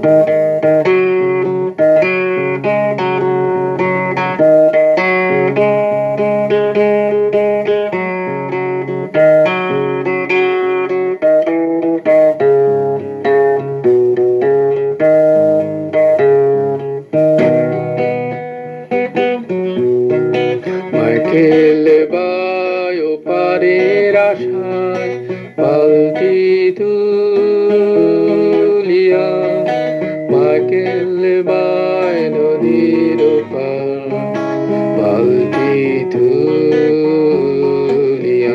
Michael bio পারের আশায় পালকি তুলিয়া, মাইকেল বায় নদীর পার পালকি তুলিয়া।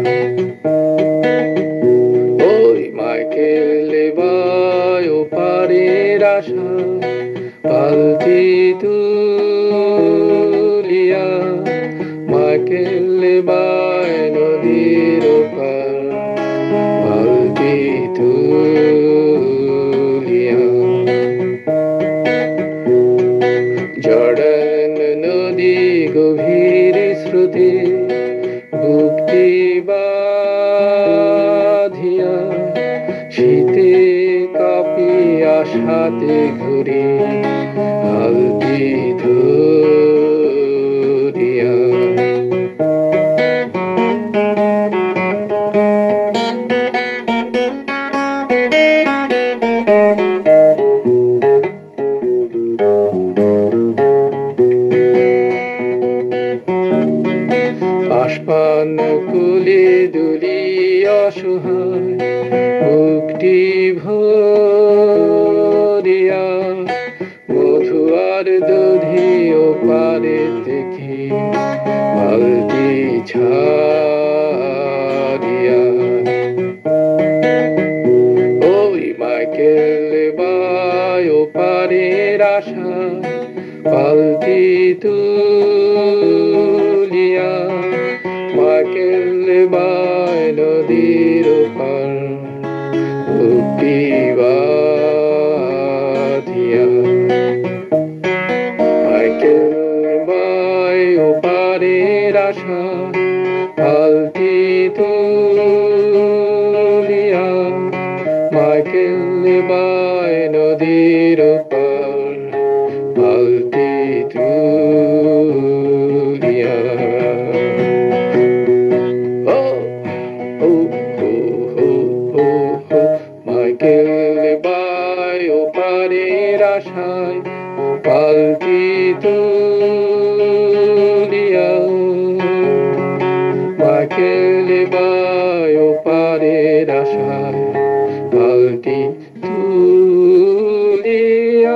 ওই মাইকেল বায়ো পারের আশায় পালকি তুলিয়া, মাইকেল বায় নদীর পার পালকি তুলিয়া। জর্ডান নদী গভীর স্রোতে ভক্তি বাঁধিয়া, শীতে কাঁপিয়া সাথে ঘুরে হালকি ধরিয়া। আসমান কুলে দুলি অসহায় মুক্তি ভরিয়া, মধুয়ার দধি ও পারে দেখি বালতি ছাড়িয়া। ওই মাইকেল বায়ো পারের আশায় পালকি তুলিয়া, মাইকেল বায় নদীর পার ভক্তি বাঁধিয়া। মাইকেল বায়ো পারের আশায় পালকি তুলিয়া, মাইকেল বায় নদীর পার পালকি তুলিয়া। মাইকেল বায়ো পারের আশায় পালকি তুলিয়া, মাইকেল বায়ো পারের আশায় পালকি তুলিয়া।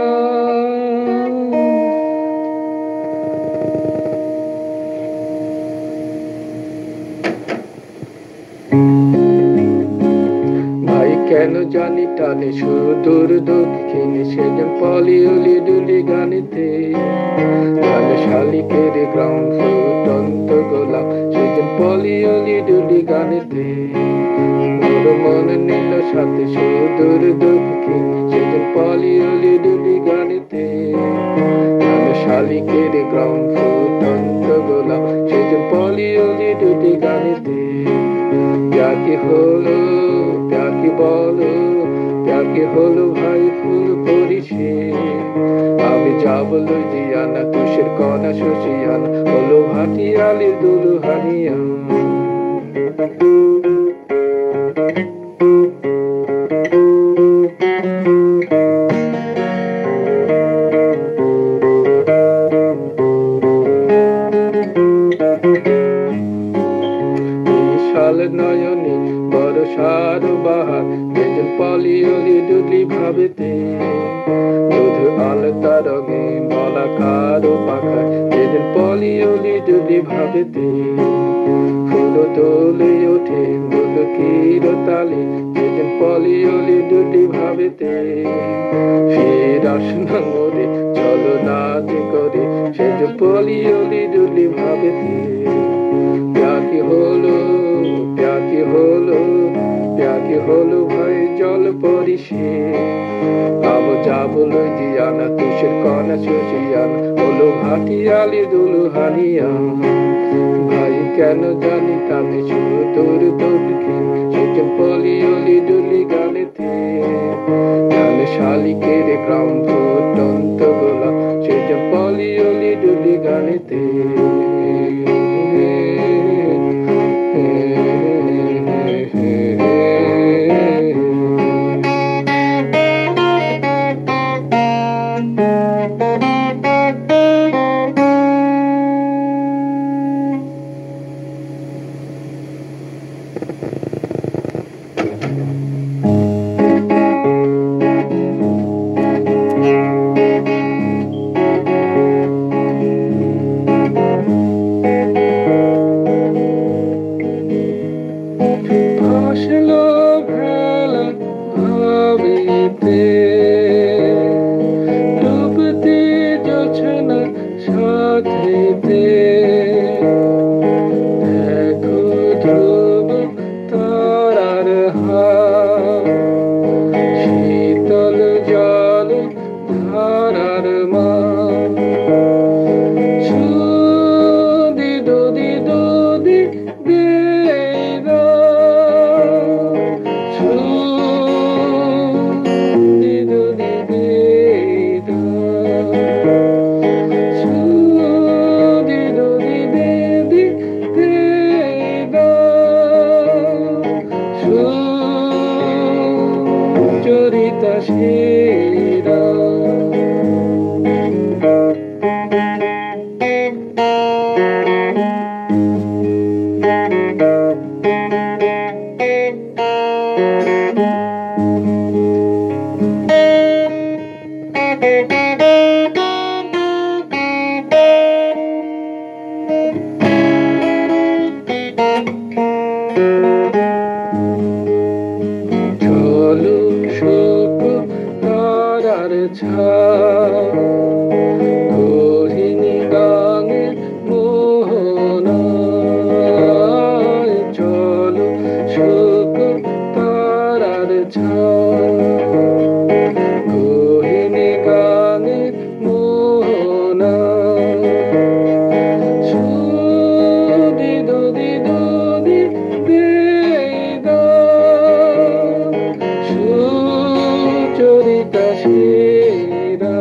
ভাই কেন জানি টানে সুদূর দক্ষিণে, সেজন পলিউলি ডুলি গানিতে গান শালিকের গ্রাউন্ড ফুটন্ত গোলাপ, সেজন পলিউলি ডুলি গানিতে মোর মন নিল সাথে সুদূর দক্ষিণ, সেজন পলিউলি ডুলি গানিতে গান শালিকের গ্রাউন্ড ফুটন্ত গোলাপ, সেজন পলিউলি ডুলি গানিতে। প্যাকি হলো প্যাকি বলো প্যাকি হলো ভাই ফুল পরিশে, আমি যাব লুধিয়ানা তুষের কণা শশিয়ানা, হলো ভাটিয়ালির দুলহানিয়া। বিশাল নয়নে বরষার বাহার, যেজন পলিউলি ডুলি ভাবেতে মধু আলতা রঙে মলাকার পাখায়, যেজন পলিউলি ডুলি ভাবেতে ফুল দোলে ওঠে দুলকির তালে, যেজন পলিউলি ডুলি ভাবেতে ফের আসনা মোরে চলো নাচ করে, সেজন পলিউলি ডুলি ভাবেতে। প্যাকি হলো প্যাকি হলো প্যাকি হলো ভাই জল পরিশে, আবো যাব লুধিয়ানা তুষের কণা শশিয়ানা, হলো ভাটিয়ালি দুলহানিয়া। ভাই কেন জানি টানে সুদূর দক্ষিণ, সেজন পলিউলি ডুলি গানেতে গান শালিকের আসলো ভেলা ভাবিতে ডুবতি জোছনা সাথীতে দেখো ধ্রুব তারার হাত শীতল জল ধারার মা সুদি দুদি দুদি দেরা সুদি দুদি দেরা সুদি দুদি দেদি দেরা সুচরিতা শিরা চলো শোক তারার গহিনী গানের মোহনায় চলো শোক তারার গহিনী গানের মোহনায় সুদি দুদি দুদি দেদা সুচরিতা শিরা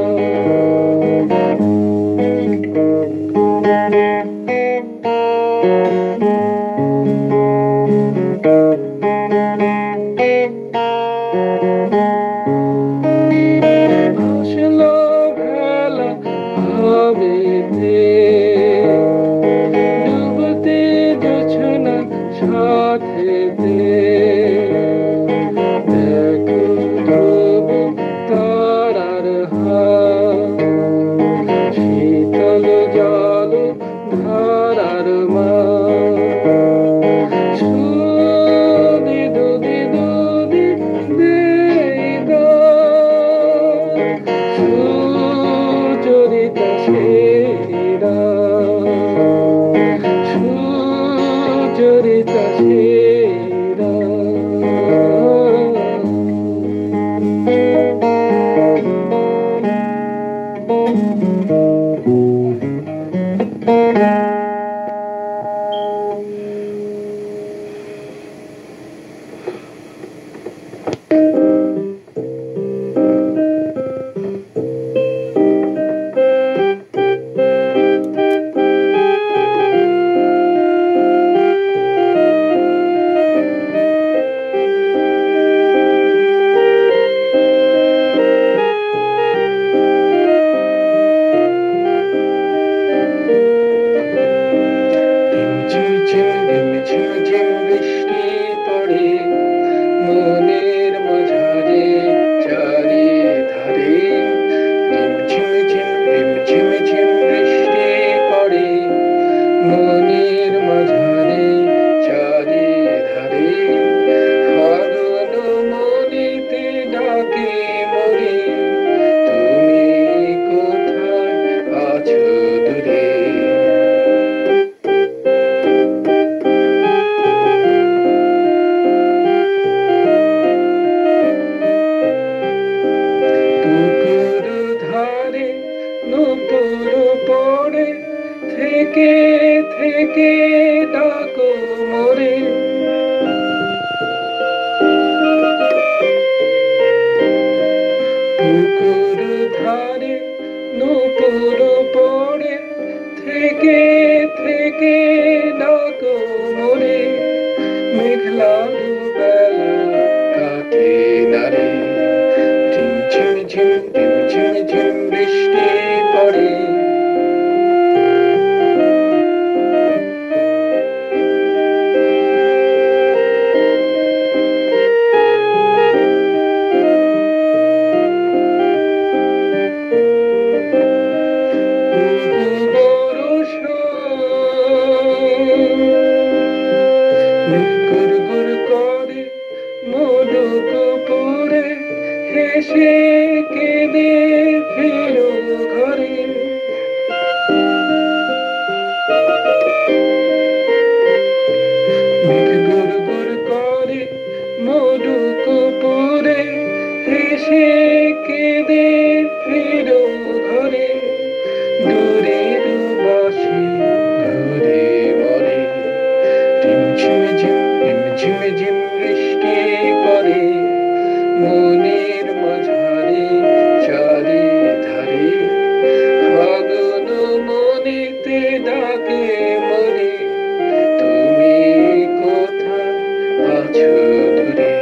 আসলো ভেলা ভাবিতে ডুবতে জোছনা সাথীতে দেখো ধ্রুব তারার হাত শীতল জল ধারার মা সুদি দুদি দুদি দেদা সুচরিতা শিরা সুচরিতা শিরা গুড় গুড় করে মধু কপুরে হেসে কেঁদে ফেরো ঘরে গুড় গুড় করে মধু কপুরে হেসে কেঁদে ফেরো ঘরে দূরের বাসি ঘুরে মরে ঝিম ঝিম বৃষ্টি পড়ে মনের মাঝারে চারি ধারে ফাগুন মনেতে ডাকে মরে তুমি কোথায় আছো দূরে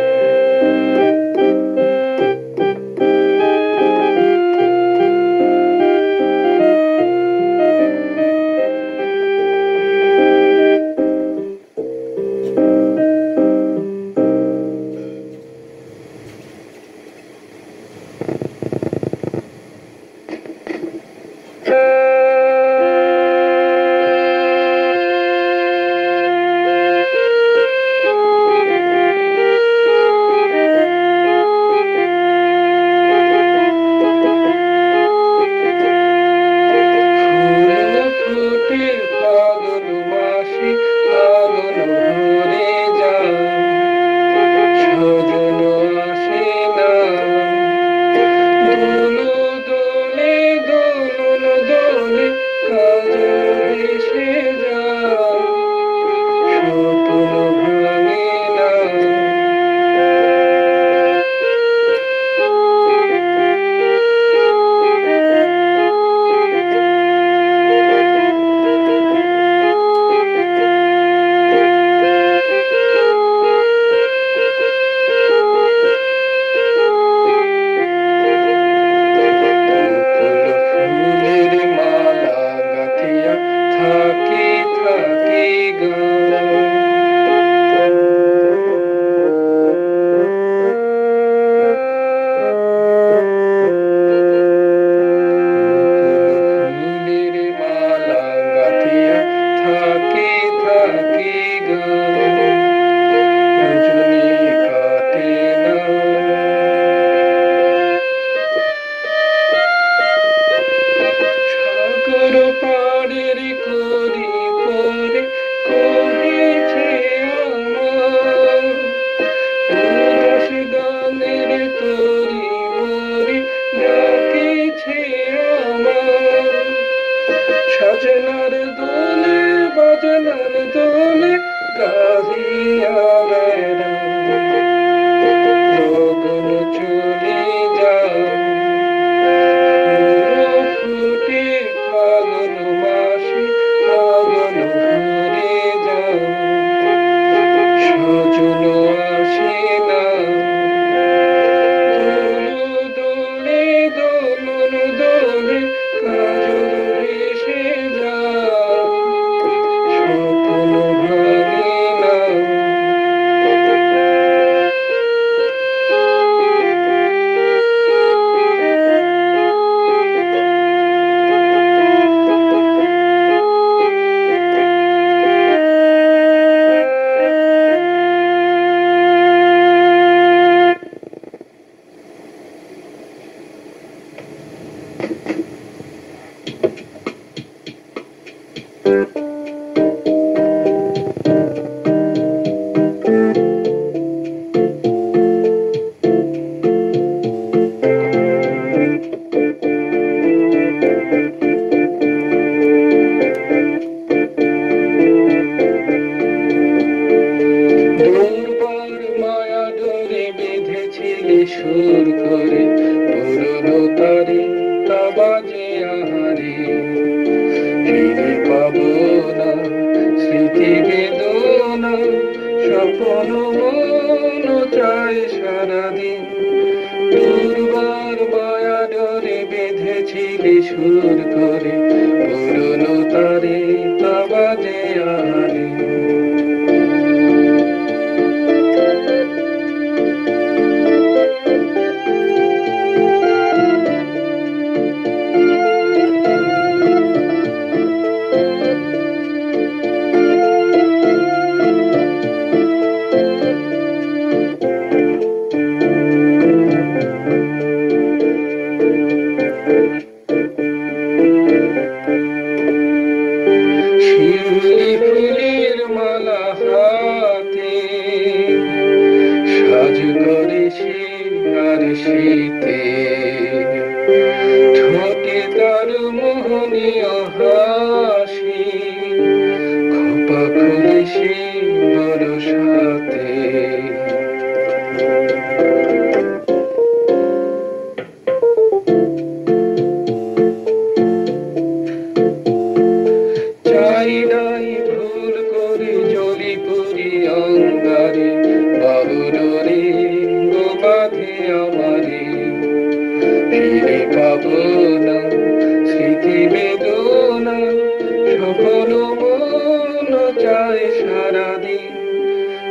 সাজনার দোলে বাজনার দোলে গাজিয়া বেড়া লগন চলে যাও ফুটে ফাগুন মাসে ফাগুন ভরে যাও সজন আসে না দোলে দোলন দোলে কাজল ভেসে যাও স্বপ্ন ভাঙে না সুর করে পুরনো তারে তা বাজে আহারে ফিরে পাবো না স্মৃতি বেদনা স্বপ্ন মন চায় সারাদিন দুর্বার মায়া ডোরে বেঁধেছিলে সুর করে পুরনো তারে তা বাজে আহারে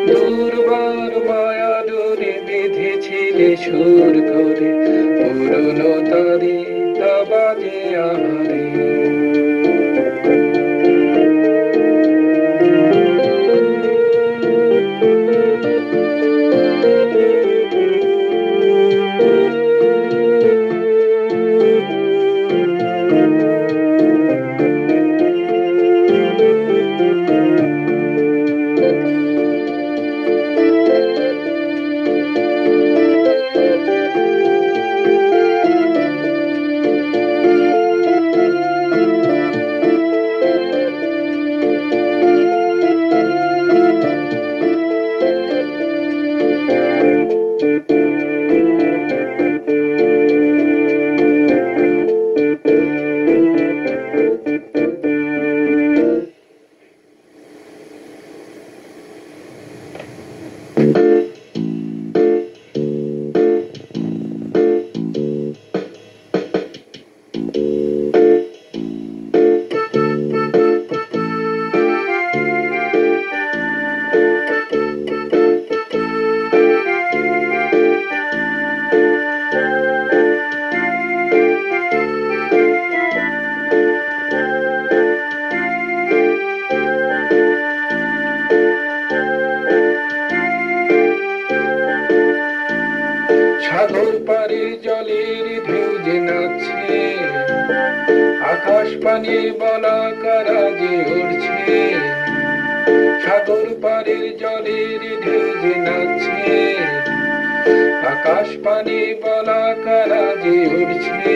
দুর্বার মায়া ডোরে বেঁধেছিলে সুর করে পুরনো তারে তা বাজে আহারে সাগর পাড়ের জলের ঢেউ যে নাচছে আকাশ পানে বলাকারা যে উড়ছে সাগর পাড়ের জলের ঢেউ যে নাচছে আকাশ পানে বলাকারা যে উড়ছে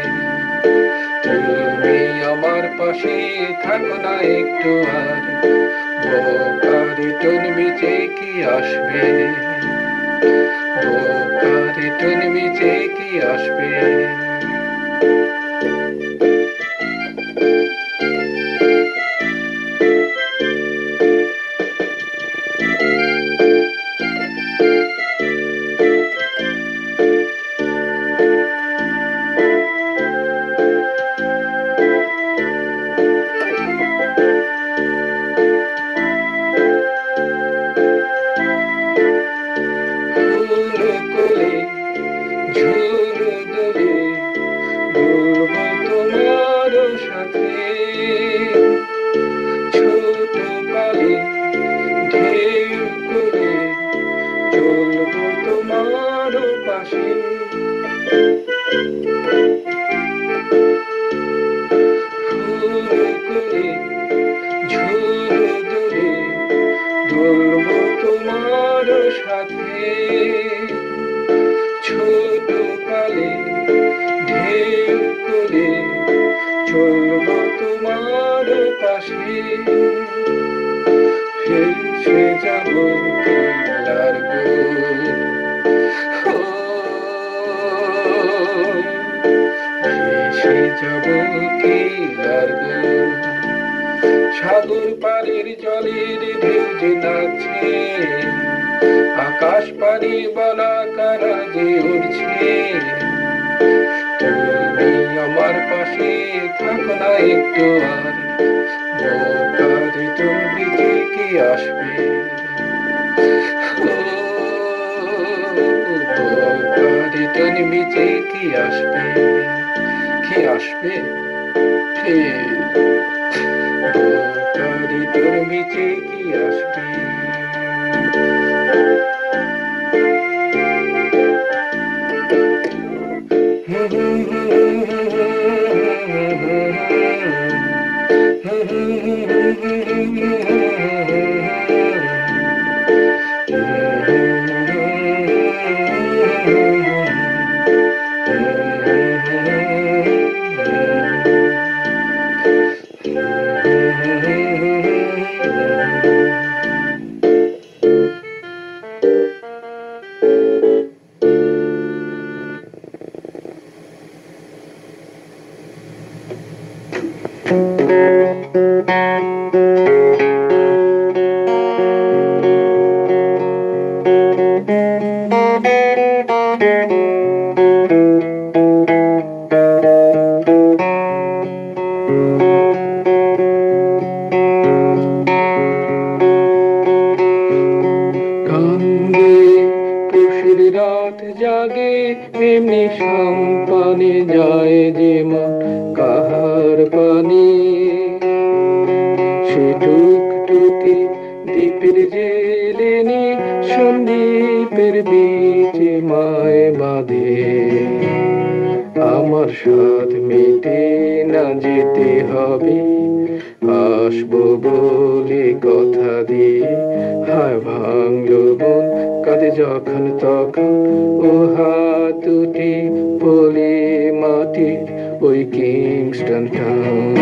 তুমি আমার পাশে থাকো না একটু আর বোকারে টন বিচে কি আসবে বোকারে টন বিচে কি আসবে সাগর পাড়ের জলের ঢেউ যে নাচছে আকাশ পানে বলাকারা যে উড়ছে তুমি আমার পাশে থাকো না একটু আর বোকারে টন বিচে কি আসবে বোকারে টন বিচে কি আসবে কি আসবে বোকারে টন বিচে কি আসবে রাত জাগে এমনি সম্পানে যায় যেমন কাহার পানি সে টুকটুকি দ্বীপের জেলেনি সন্দীপের বীচে মায় বাঁধে আমার সাথ মেটে না যেতে হবে আসবো বলে কথা দিয়ে হায় ভাঙলো বোন কাঁদে যখন তখন ও হাত দুটি বলে মাটির ওই কিংস্টন টাউন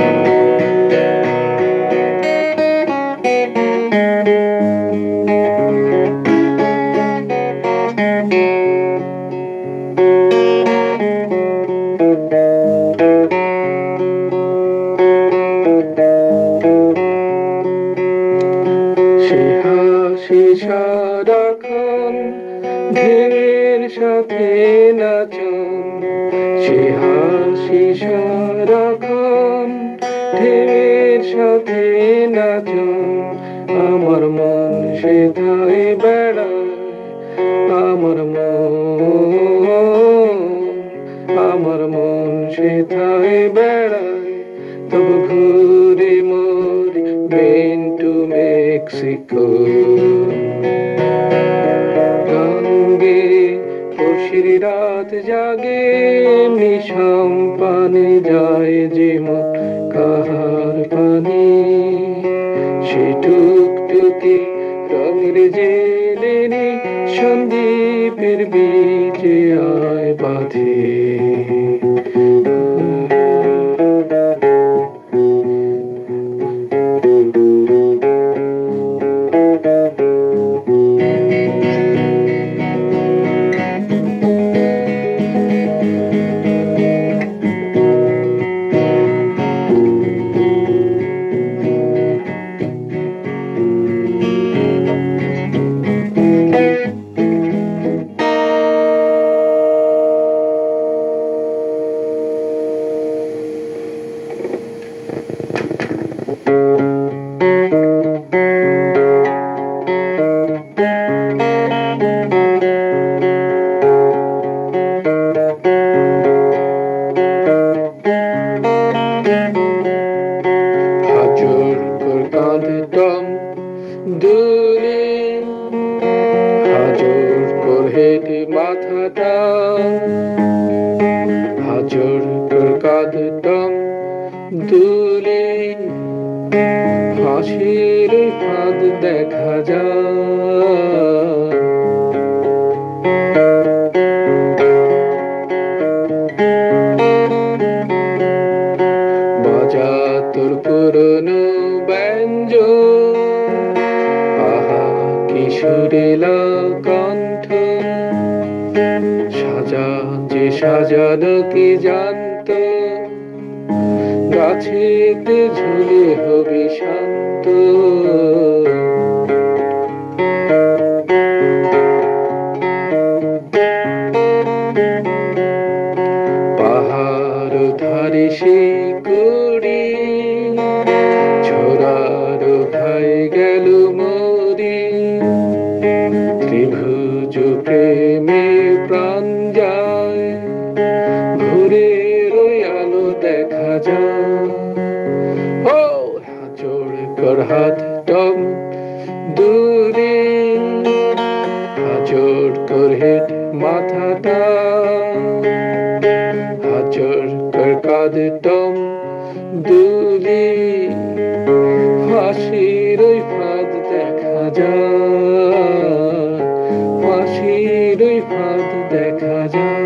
সারাক্ষণ ঢেউয়ের সাথে নাচন সে হাসি সারাক্ষণ ঢেউয়ের সাথে নাচন আমার মন সেথায় বেড়ায় আমার মন সেথায় বেড়ায় তবু ঘুরে মরি বেন টু মেক্সিকো রাত জাগে নিশাম পানে যায় যেমন কাহার পানি সে টুকটুকি রঙের জেলেনি সন্দীপের বীচে আয় বাঁধে দুলে হাজর করে মাথাটা হাজর কাঁদতাম দুলে হাসির ফাঁদ দেখা যায় বাজা তোর পুরনো ব্যঞ্জন সুরেলা কণ্ঠ সাজা যে সাজানো কি জানত গাছেতে ঝুলে হবে শান্ত পাহাড় ধারে সে কুড়ি ছোড়ার ভাই গেল মরি ত্রিভুজ প্রেমে প্রাণ যায় ভোরের আলো দেখা যায় ও হাজর কর হাত টম দূরে হাজর কর হেট মাথাটা হাজর কর কাঁধ টম দুলে ফাঁসির ওই ফাঁদ দেখা যায় ফাঁসির ওই ফাঁদ দেখা যায়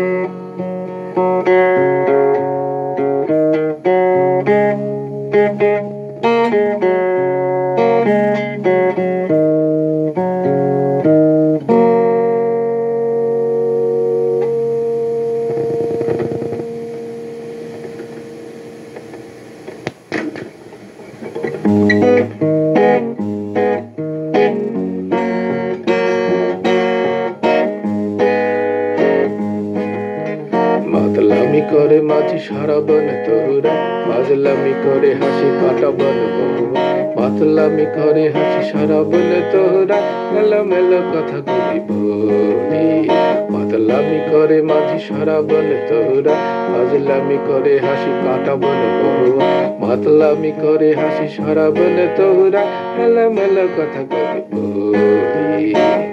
মাতলামি করে মাঝি সারা বন তরুরা মাজলামি করে হাসি কাটা বন বহুরা মাতলামি করে হাসি সারা বন তরুরা মেলো মেলো কথা গুলি বলি মাতলামি করে মাঝি সারা বনে তোরা, ফাজলামি করে হাসি কাটাবন বহুয়া। মাতলামি করে হাসি সারা বনে তোরা, এলোমেলো কথা কবি বলি।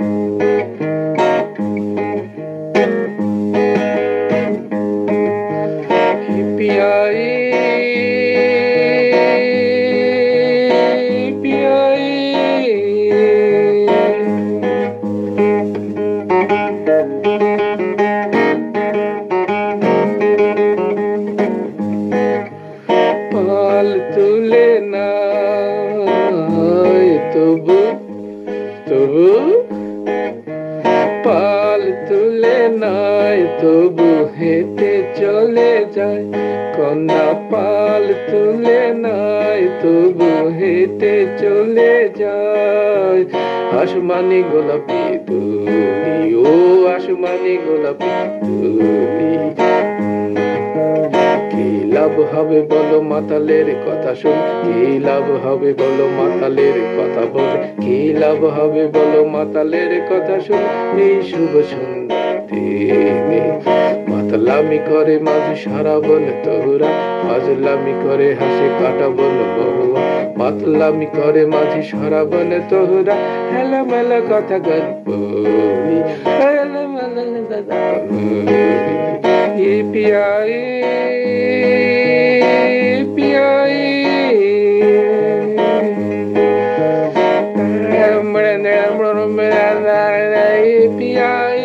পিয়াই পিয়াই পাল তুলে নাই তবু তবু, পাল তুলে নাই তবু হেঁটে চলে যায়। কন্যা পাল তুলে নাই তবু হেঁটে চলে যায়। আসমানি গোলাপি তুমি, ও আসমানি গোলাপি তুমি। কি লাভ হবে বলো মাতালের কথা শুন, কি লাভ হবে বলো মাতালের কথা বলে, কি লাভ হবে বলো মাতালের কথা শুন এই শুভ সুন্দর দিনে। মাতলামি করে মাঝি সারা বন তোরা, ফাজলামি করে হাসি কাটাবন বহুয়া। মাতলামি করে মাঝি সারা বন তোরা, এলোমেলো কথা বলি, এলোমেলো কথা বলি। পিয়াই পিয়াই পিয়াই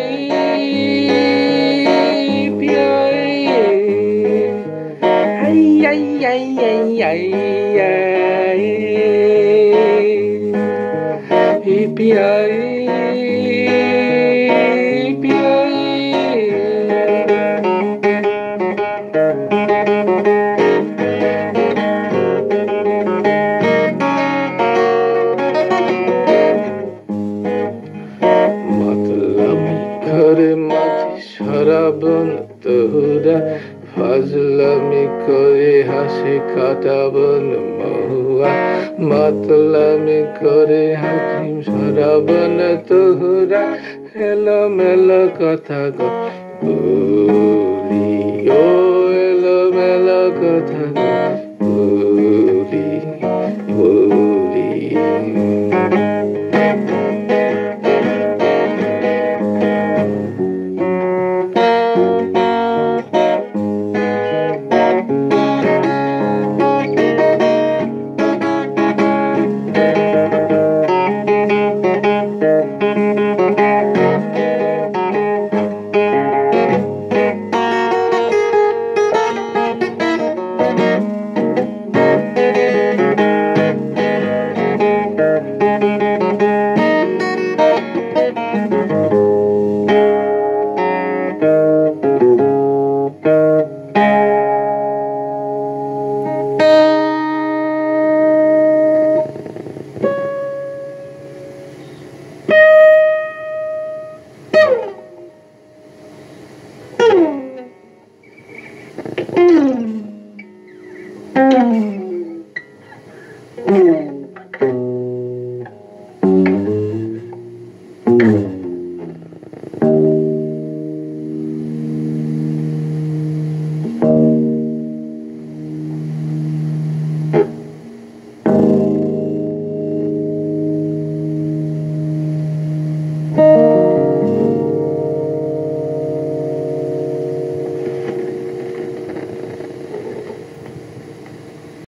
পিয়াই ay ay ay ay ay পিয়াই পিয়াই। মাতলামি করে মাঝি সারা বন তোরা, ফাজলামি করে হাসি কাটাবন মহুয়া। মাতলামি করে হাসি সারা বন তোরা, এলোমেলো কথা বলি, ও এলোমেলো কথা বলি বলি।